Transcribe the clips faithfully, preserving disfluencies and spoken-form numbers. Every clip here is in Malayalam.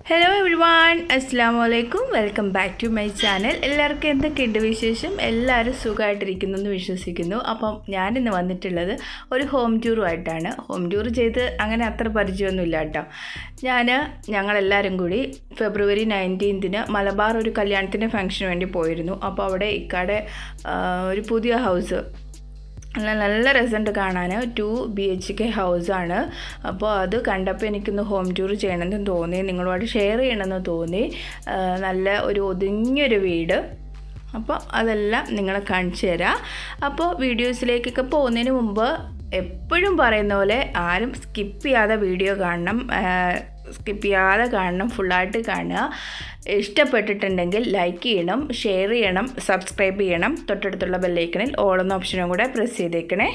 Hello everyone, Assalamu alaikum. Welcome back to my channel. എല്ലാവർക്കും എന്തൊക്കെയുണ്ട് വിശേഷം? എല്ലാവരും സുഖമായിട്ടിരിക്കുന്നു എന്ന് വിശ്വസിക്കുന്നു. അപ്പം ഞാൻ ഇന്ന് വന്നിട്ടുള്ളത് ഒരു ഹോം ടൂറുമായിട്ടാണ്. ഹോം ടൂർ ചെയ്ത് അങ്ങനെ അത്ര പരിചയമൊന്നുമില്ല കേട്ടോ. ഞാൻ ഞങ്ങളെല്ലാവരും കൂടി ഫെബ്രുവരി നയൻറ്റീൻത്തിന് മലബാർ ഒരു കല്യാണത്തിൻ്റെ ഫംഗ്ഷന് വേണ്ടി പോയിരുന്നു. അപ്പോൾ അവിടെ ഇക്കാടെ ഒരു പുതിയ ഹൗസ് നല്ല നല്ല രസമുണ്ട് കാണാൻ. ടു ബി എച്ച് കെ ഹൗസാണ്. അപ്പോൾ അത് കണ്ടപ്പോൾ എനിക്കൊന്ന് ഹോം ടൂർ ചെയ്യണമെന്ന് തോന്നി, നിങ്ങളുമായിട്ട് ഷെയർ ചെയ്യണമെന്ന് തോന്നി. നല്ല ഒരു ഒതുങ്ങിയൊരു വീട്. അപ്പോൾ അതെല്ലാം നിങ്ങളെ കാണിച്ചു തരാം. അപ്പോൾ വീഡിയോസിലേക്കൊക്കെ പോകുന്നതിന് മുമ്പ് എപ്പോഴും പറയുന്ന പോലെ ആരും സ്കിപ്പ് ചെയ്യാതെ വീഡിയോ കാണണം, സ്കിപ്പ് ചെയ്യാതെ കാണണം, ഫുള്ളായിട്ട് കാണുക. ഇഷ്ടപ്പെട്ടിട്ടുണ്ടെങ്കിൽ ലൈക്ക് ചെയ്യണം, ഷെയർ ചെയ്യണം, സബ്സ്ക്രൈബ് ചെയ്യണം. തൊട്ടടുത്തുള്ള ബെല്ലൈക്കണിൽ ഓൾ എന്ന ഓപ്ഷനും കൂടെ പ്രസ് ചെയ്തേക്കണേ.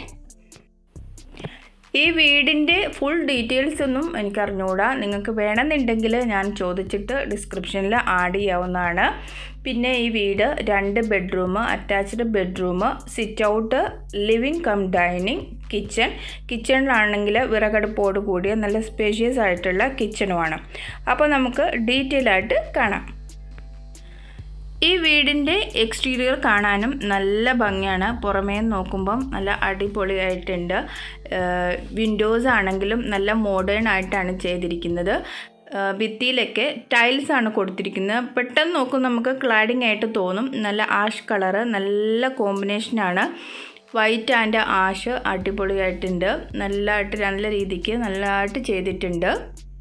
ഈ വീടിൻ്റെ ഫുൾ ഡീറ്റെയിൽസ് ഒന്നും എനിക്കറിഞ്ഞുകൂടാ. നിങ്ങൾക്ക് വേണമെന്നുണ്ടെങ്കിൽ ഞാൻ ചോദിച്ചിട്ട് ഡിസ്ക്രിപ്ഷനിൽ ആഡ് ചെയ്യാവുന്നതാണ്. പിന്നെ ഈ വീട് രണ്ട് bedroom, attached bedroom, sit out, living cum dining, kitchen. കിച്ചണിലാണെങ്കിൽ വിറകടുപ്പോട് കൂടിയ നല്ല സ്പേഷ്യസ് ആയിട്ടുള്ള കിച്ചണുമാണ്. അപ്പോൾ നമുക്ക് ഡീറ്റെയിൽ ആയിട്ട് കാണാം. ഈ വീടിൻ്റെ എക്സ്റ്റീരിയർ കാണാനും നല്ല ഭംഗിയാണ്. പുറമേ നോക്കുമ്പം നല്ല അടിപൊളിയായിട്ടുണ്ട്. വിൻഡോസ് ആണെങ്കിലും നല്ല മോഡേൺ ആയിട്ടാണ് ചെയ്തിരിക്കുന്നത്. ഭിത്തിയിലൊക്കെ ടൈൽസ് ആണ് കൊടുത്തിരിക്കുന്നത്. പെട്ടെന്ന് നോക്കും നമുക്ക് ക്ലാഡിംഗ് ആയിട്ട് തോന്നും. നല്ല ആഷ് കളറ്, നല്ല കോമ്പിനേഷനാണ്. വൈറ്റ് ആൻഡ് ആഷ് അടിപൊളിയായിട്ടുണ്ട്. നല്ലതായിട്ട് നല്ല രീതിക്ക് നല്ലതായിട്ട് ചെയ്തിട്ടുണ്ട്.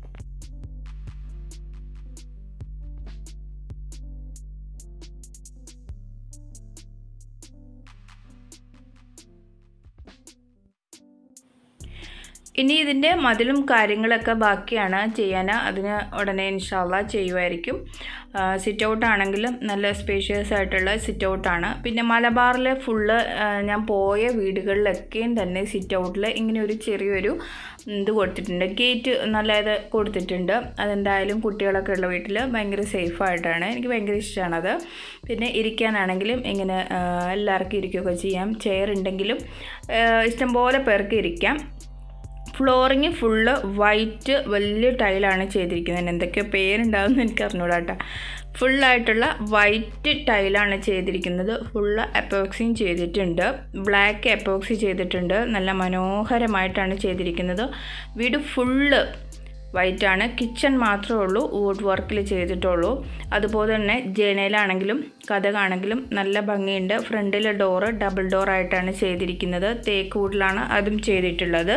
ഇനി ഇതിൻ്റെ മതിലും കാര്യങ്ങളൊക്കെ ബാക്കിയാണ് ചെയ്യാൻ. അതിന് ഉടനെ ഇൻഷാ അല്ലാഹ് ചെയ്യുമായിരിക്കും. സിറ്റ് ഔട്ട് ആണെങ്കിലും നല്ല സ്പേഷ്യസ് ആയിട്ടുള്ള സിറ്റ് ഔട്ടാണ്. പിന്നെ മലബാറിലെ ഫുള്ള് ഞാൻ പോയ വീടുകളിലൊക്കെയും തന്നെ സിറ്റ് ഔട്ടിൽ ഇങ്ങനെ ഒരു ചെറിയൊരു ഇത് കൊടുത്തിട്ടുണ്ട്, ഗേറ്റ് നല്ലത് കൊടുത്തിട്ടുണ്ട്. അതെന്തായാലും കുട്ടികളൊക്കെ ഉള്ള വീട്ടിൽ ഭയങ്കര സേഫായിട്ടാണ്. എനിക്ക് ഭയങ്കര ഇഷ്ടമാണത്. പിന്നെ ഇരിക്കാനാണെങ്കിലും ഇങ്ങനെ എല്ലാവർക്കും ഇരിക്കുകയൊക്കെ ചെയ്യാം. ചെയർ ഉണ്ടെങ്കിലും ഇഷ്ടംപോലെ പേർക്ക് ഇരിക്കാം. ഫ്ലോറിങ് ഫുള്ള് വൈറ്റ് വലിയ ടൈലാണ് ചെയ്തിരിക്കുന്നത്. എന്തൊക്കെയോ പേരുണ്ടാവുമെന്ന് എനിക്ക് അറിഞ്ഞൂടാ കേട്ടോ. ഫുള്ളായിട്ടുള്ള വൈറ്റ് ടൈലാണ് ചെയ്തിരിക്കുന്നത്. ഫുള്ള് എപ്പോക്സിയും ചെയ്തിട്ടുണ്ട്, ബ്ലാക്ക് എപ്പോക്സി ചെയ്തിട്ടുണ്ട്. നല്ല മനോഹരമായിട്ടാണ് ചെയ്തിരിക്കുന്നത്. വീട് ഫുള്ള് വൈറ്റാണ്. കിച്ചൺ മാത്രമേ ഉള്ളൂ വുഡ് വർക്കിൽ ചെയ്തിട്ടുള്ളൂ. അതുപോലെ തന്നെ ജനലാണെങ്കിലും കതകാണെങ്കിലും നല്ല ഭംഗിയുണ്ട്. ഫ്രണ്ടിലെ ഡോറ് ഡബിൾ ഡോറായിട്ടാണ് ചെയ്തിരിക്കുന്നത്. തേക്ക് വുഡിലാണ് അതും ചെയ്തിട്ടുള്ളത്.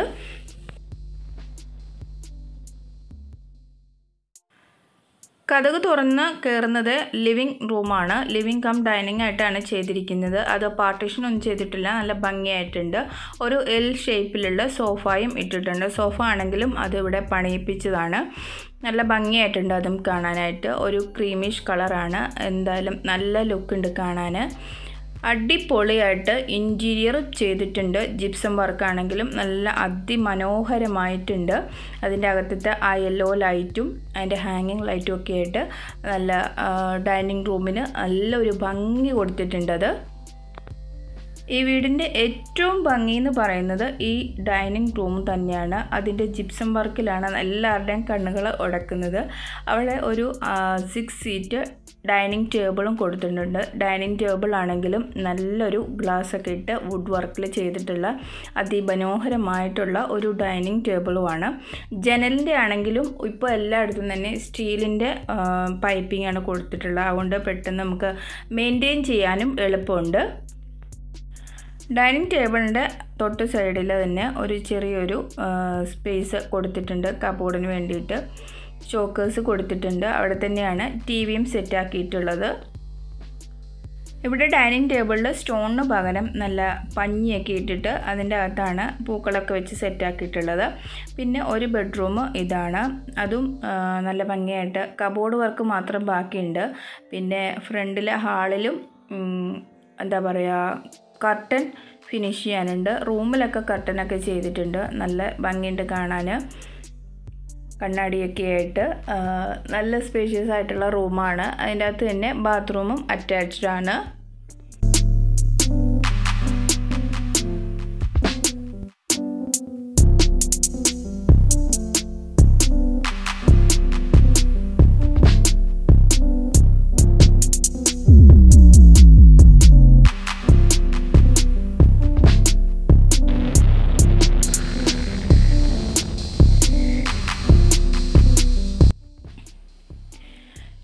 കതക് തുറന്ന് കയറുന്നത് ലിവിങ് റൂമാണ്. ലിവിങ് കം ഡൈനിങ് ആയിട്ടാണ് ചെയ്തിരിക്കുന്നത്. അത് പാർട്ടീഷനൊന്നും ചെയ്തിട്ടില്ല, നല്ല ഭംഗിയായിട്ടുണ്ട്. ഒരു എൽ ഷേപ്പിലുള്ള സോഫയും ഇട്ടിട്ടുണ്ട്. സോഫ ആണെങ്കിലും അതിവിടെ പണിയിപ്പിച്ചതാണ്. നല്ല ഭംഗിയായിട്ടുണ്ട് അതും കാണാനായിട്ട്. ഒരു ക്രീമിഷ് കളറാണ്. എന്തായാലും നല്ല ലുക്കുണ്ട് കാണാൻ. അടിപൊളിയായിട്ട് ഇൻറ്റീരിയർ ചെയ്തിട്ടുണ്ട്. ജിപ്സം വർക്കാണെങ്കിലും നല്ല അതിമനോഹരമായിട്ടുണ്ട്. അതിൻ്റെ അകത്തത്തെ ആ യെല്ലോ ലൈറ്റും അതിൻ്റെ ഹാങ്ങിങ് ലൈറ്റും ഒക്കെ ആയിട്ട് നല്ല ഡൈനിങ് റൂമിന് നല്ലൊരു ഭംഗി കൊടുത്തിട്ടുണ്ട്. ഈ വീടിൻ്റെ ഏറ്റവും ഭംഗി എന്ന് പറയുന്നത് ഈ ഡൈനിങ് റൂം തന്നെയാണ്. അതിൻ്റെ ജിപ്സം വർക്കിലാണ് എല്ലാവരുടെയും കണ്ണുകൾ ഉടക്കുന്നത്. അവിടെ ഒരു സിക്സ് സീറ്റ് ഡൈനിങ് ടേബിളും കൊടുത്തിട്ടുണ്ട്. ഡൈനിങ് ടേബിൾ ആണെങ്കിലും നല്ലൊരു ഗ്ലാസ് ഒക്കെ ഇട്ട് വുഡ് വർക്കിൽ ചെയ്തിട്ടുള്ള അതിമനോഹരമായിട്ടുള്ള ഒരു ഡൈനിങ് ടേബിളുമാണ്. ജനലിൻ്റെ ആണെങ്കിലും ഇപ്പോൾ എല്ലായിടത്തും തന്നെ സ്റ്റീലിൻ്റെ പൈപ്പിംഗ് ആണ് കൊടുത്തിട്ടുള്ളത്. അതുകൊണ്ട് പെട്ടെന്ന് നമുക്ക് മെയിൻറ്റെയിൻ ചെയ്യാനും എളുപ്പമുണ്ട്. ഡൈനിങ് ടേബിളിൻ്റെ തൊട്ട് സൈഡിൽ തന്നെ ഒരു ചെറിയൊരു സ്പേസ് കൊടുത്തിട്ടുണ്ട് കബോർഡിന് വേണ്ടിയിട്ട്. ഷോക്കേഴ്സ് കൊടുത്തിട്ടുണ്ട്. അവിടെ തന്നെയാണ് ടി വിയും സെറ്റാക്കിയിട്ടുള്ളത്. ഇവിടെ ഡൈനിങ് ടേബിളിൽ സ്റ്റോണിന് പകരം നല്ല പഞ്ഞിയൊക്കെ ഇട്ടിട്ട് അതിൻ്റെ അകത്താണ് പൂക്കളൊക്കെ വെച്ച് സെറ്റാക്കിയിട്ടുള്ളത്. പിന്നെ ഒരു ബെഡ്റൂം ഇതാണ്. അതും നല്ല ഭംഗിയായിട്ട് കബോർഡ് വർക്ക് മാത്രം ബാക്കിയുണ്ട്. പിന്നെ ഫ്രണ്ടിലെ ഹാളിലും എന്താ പറയുക കർട്ടൻ ഫിനിഷ് ചെയ്യാനുണ്ട്. റൂമിലൊക്കെ കർട്ടനൊക്കെ ചെയ്തിട്ടുണ്ട്. നല്ല ഭംഗിയുണ്ട് കാണാൻ. കണ്ണാടിയൊക്കെ ആയിട്ട് നല്ല സ്പേഷ്യസ് ആയിട്ടുള്ള റൂമാണ്. അതിൻ്റെ അകത്ത് തന്നെ ബാത്റൂമും അറ്റാച്ച്ഡ് ആണ്.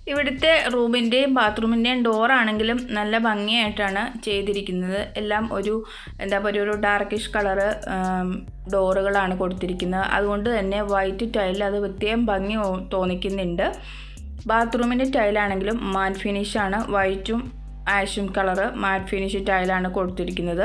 ഇവിടുത്തെ റൂമിൻ്റെയും ബാത്റൂമിൻ്റെയും ഡോറാണെങ്കിലും നല്ല ഭംഗിയായിട്ടാണ് ചെയ്തിരിക്കുന്നത്. എല്ലാം ഒരു എന്താ പറയുക ഒരു ഡാർക്കിഷ് കളറ് ഡോറുകളാണ് കൊടുത്തിരിക്കുന്നത്. അതുകൊണ്ട് തന്നെ വൈറ്റ് ടൈൽ അത് പ്രത്യേകം ഭംഗി തോന്നിക്കുന്നുണ്ട്. ബാത്റൂമിൻ്റെ ടൈലാണെങ്കിലും മാറ്റ് ഫിനിഷാണ്. വൈറ്റും ആഷും കളറ് മാറ്റ് ഫിനിഷ് ടൈലാണ് കൊടുത്തിരിക്കുന്നത്.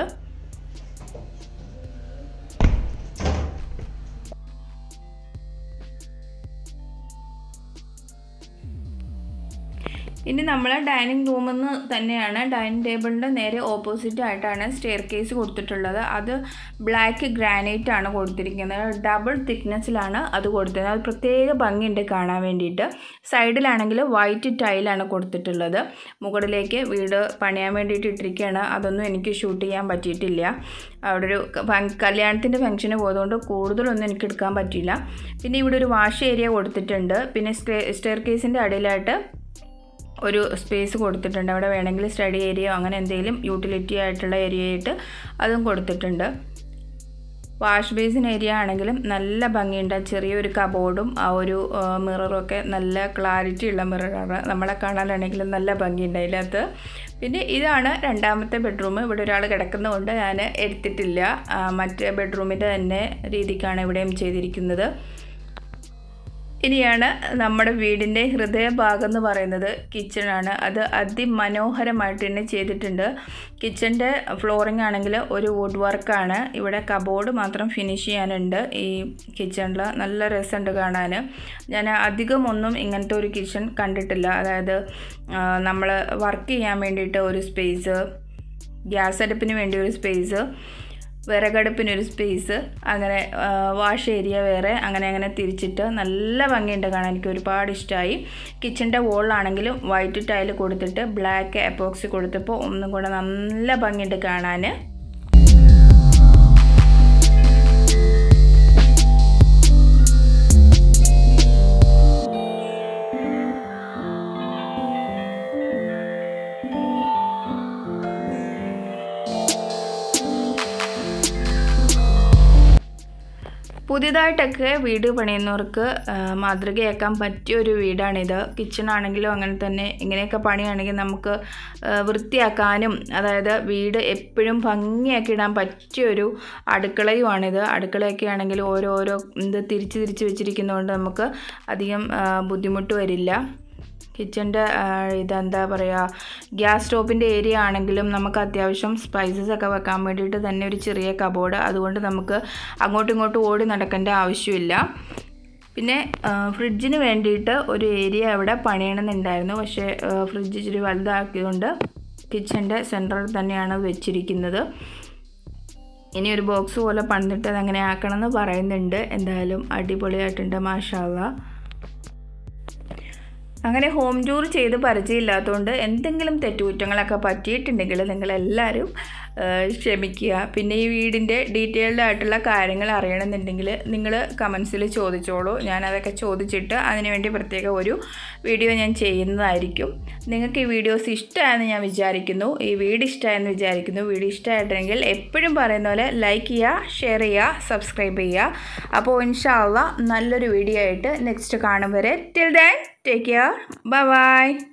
ഇനി നമ്മൾ ഡൈനിങ് റൂമിൽ നിന്ന് തന്നെയാണ് ഡൈനിങ് ടേബിളിൻ്റെ നേരെ ഓപ്പോസിറ്റ് ആയിട്ടാണ് സ്റ്റെയർ കേസ് കൊടുത്തിട്ടുള്ളത്. അത് ബ്ലാക്ക് ഗ്രാനൈറ്റ് ആണ് കൊടുത്തിരിക്കുന്നത്. ഡബിൾ തിക്നെസ്സിലാണ് അത് കൊടുത്തിരുന്നത്. അത് പ്രത്യേക ഭംഗിയുണ്ട് കാണാൻ വേണ്ടിയിട്ട്. സൈഡിലാണെങ്കിൽ വൈറ്റ് ടൈലാണ് കൊടുത്തിട്ടുള്ളത്. മുകളിലേക്ക് വീട് പണിയാൻ വേണ്ടിയിട്ട് ഇട്ടിരിക്കുകയാണ്. അതൊന്നും എനിക്ക് ഷൂട്ട് ചെയ്യാൻ പറ്റിയിട്ടില്ല. അവിടെ ഒരു കല്യാണത്തിൻ്റെ ഫംഗ്ഷന് പോയതുകൊണ്ട് കൂടുതലൊന്നും എനിക്ക് എടുക്കാൻ പറ്റിയില്ല. പിന്നെ ഇവിടെ ഒരു വാഷ് ഏരിയ കൊടുത്തിട്ടുണ്ട്. പിന്നെ സ്റ്റെയർ കേസിൻ്റെ അടിയിലായിട്ട് ഒരു സ്പേസ് കൊടുത്തിട്ടുണ്ട്. അവിടെ വേണമെങ്കിൽ സ്റ്റഡി ഏരിയ അങ്ങനെ എന്തെങ്കിലും യൂട്ടിലിറ്റി ആയിട്ടുള്ള ഏരിയ ആയിട്ട് അതും കൊടുത്തിട്ടുണ്ട്. വാഷ് ബേസിൻ ഏരിയ ആണെങ്കിലും നല്ല ഭംഗിയുണ്ട്. ചെറിയൊരു കബോർഡും ആ ഒരു മിററൊക്കെ നല്ല ക്ലാരിറ്റി ഉള്ള മിററാണ്. നമ്മളെ കാണാനാണെങ്കിലും നല്ല ഭംഗിയുണ്ട് അതിനകത്ത്. പിന്നെ ഇതാണ് രണ്ടാമത്തെ ബെഡ്റൂം. ഇവിടെ ഒരാൾ കിടക്കുന്നതുകൊണ്ട് ഞാൻ എടുത്തിട്ടില്ല. മറ്റേ ബെഡ്റൂമിൻ്റെ തന്നെ രീതിക്കാണ് ഇവിടെയും ചെയ്തിരിക്കുന്നത്. ഇനിയാണ് നമ്മുടെ വീടിൻ്റെ ഹൃദയഭാഗം എന്ന് പറയുന്നത് കിച്ചണാണ്. അത് അതിമനോഹരമായിട്ട് തന്നെ ചെയ്തിട്ടുണ്ട്. കിച്ചൻ്റെ ഫ്ലോറിംഗ് ആണെങ്കിൽ ഒരു വുഡ് വർക്കാണ്. ഇവിടെ കബോർഡ് മാത്രം ഫിനിഷ് ചെയ്യാനുണ്ട് ഈ കിച്ചണിൽ. നല്ല രസമുണ്ട് കാണാൻ. ഞാൻ അധികമൊന്നും ഇങ്ങനത്തെ ഒരു കിച്ചൺ കണ്ടിട്ടില്ല. അതായത് നമ്മൾ വർക്ക് ചെയ്യാൻ വേണ്ടിയിട്ട് ഒരു സ്പേസ്, ഗ്യാസ് അടുപ്പിന് വേണ്ടി ഒരു സ്പേസ്, വിറകടുപ്പിനൊരു സ്പേസ്, അങ്ങനെ വാഷ് ഏരിയ വേറെ, അങ്ങനെ അങ്ങനെ തിരിച്ചിട്ട് നല്ല ഭംഗിയുണ്ട് കാണാൻ. എനിക്ക് ഒരുപാട് ഇഷ്ടമായി. കിച്ചൻ്റെ വോളിലാണെങ്കിലും വൈറ്റ് ടൈൽ കൊടുത്തിട്ട് ബ്ലാക്ക് എപ്പോക്സി കൊടുത്തപ്പോൾ ഒന്നും കൂടെ നല്ല ഭംഗിയുണ്ട് കാണാൻ. പുതിയതായിട്ടൊക്കെ വീട് പണിയുന്നവർക്ക് മാതൃകയാക്കാൻ പറ്റിയൊരു വീടാണിത്. കിച്ചണാണെങ്കിലും അങ്ങനെ തന്നെ. ഇങ്ങനെയൊക്കെ പണിയാണെങ്കിൽ നമുക്ക് വൃത്തിയാക്കാനും അതായത് വീട് എപ്പോഴും ഭംഗിയാക്കി ഇടാൻ പറ്റിയൊരു അടുക്കളയുമാണിത്. അടുക്കളയൊക്കെ ആണെങ്കിൽ ഓരോരോ ഇത് തിരിച്ച് തിരിച്ച് വെച്ചിരിക്കുന്നതുകൊണ്ട് നമുക്ക് അധികം ബുദ്ധിമുട്ട് വരില്ല. കിച്ചൻ്റെ ഇതെന്താ പറയുക, ഗ്യാസ് സ്റ്റോപ്പിൻ്റെ ഏരിയ ആണെങ്കിലും നമുക്ക് അത്യാവശ്യം സ്പൈസസ് ഒക്കെ വെക്കാൻ വേണ്ടിയിട്ട് തന്നെ ഒരു ചെറിയ കബോർഡ്. അതുകൊണ്ട് നമുക്ക് അങ്ങോട്ടും ഇങ്ങോട്ടും ഓടി നടക്കേണ്ട ആവശ്യമില്ല. പിന്നെ ഫ്രിഡ്ജിന് വേണ്ടിയിട്ട് ഒരു ഏരിയ അവിടെ പണിയണമെന്നുണ്ടായിരുന്നു. പക്ഷേ ഫ്രിഡ്ജ് ഇച്ചിരി വലുതാക്കിയതുകൊണ്ട് കിച്ചൻ്റെ സെൻറ്ററിൽ തന്നെയാണ് വെച്ചിരിക്കുന്നത്. ഇനി ഒരു ബോക്സ് പോലെ പണിതിട്ട് അതങ്ങനെ ആക്കണമെന്ന് പറയുന്നുണ്ട്. എന്തായാലും അടിപൊളിയായിട്ടുണ്ട്, മാഷാ അല്ലാഹ്. അങ്ങനെ ഹോം ടൂർ ചെയ്ത് പരിചയമില്ലാത്തതുകൊണ്ട് എന്തെങ്കിലും തെറ്റുകുറ്റങ്ങളൊക്കെ പറ്റിയിട്ടുണ്ടെങ്കിൽ നിങ്ങളെല്ലാവരും ക്ഷമിക്കുക. പിന്നെ ഈ വീടിൻ്റെ ഡീറ്റെയിൽഡ് ആയിട്ടുള്ള കാര്യങ്ങൾ അറിയണമെന്നുണ്ടെങ്കിൽ നിങ്ങൾ കമൻസിൽ ചോദിച്ചോളൂ. ഞാനതൊക്കെ ചോദിച്ചിട്ട് അതിനുവേണ്ടി പ്രത്യേക ഒരു വീഡിയോ ഞാൻ ചെയ്യുന്നതായിരിക്കും. നിങ്ങൾക്ക് ഈ വീഡിയോസ് ഇഷ്ടമായെന്ന് ഞാൻ വിചാരിക്കുന്നു. ഈ വീഡിയോ ഇഷ്ടമായെന്ന് വിചാരിക്കുന്നു. വീഡിയോ ഇഷ്ടമായിട്ടുണ്ടെങ്കിൽ എപ്പോഴും പറയുന്ന പോലെ ലൈക്ക് ചെയ്യുക, ഷെയർ ചെയ്യുക, സബ്സ്ക്രൈബ് ചെയ്യുക. അപ്പോൾ ഇൻഷാ അല്ലാഹ് നല്ലൊരു വീഡിയോ ആയിട്ട് നെക്സ്റ്റ് കാണും വരെ. Till then take care. Bye by.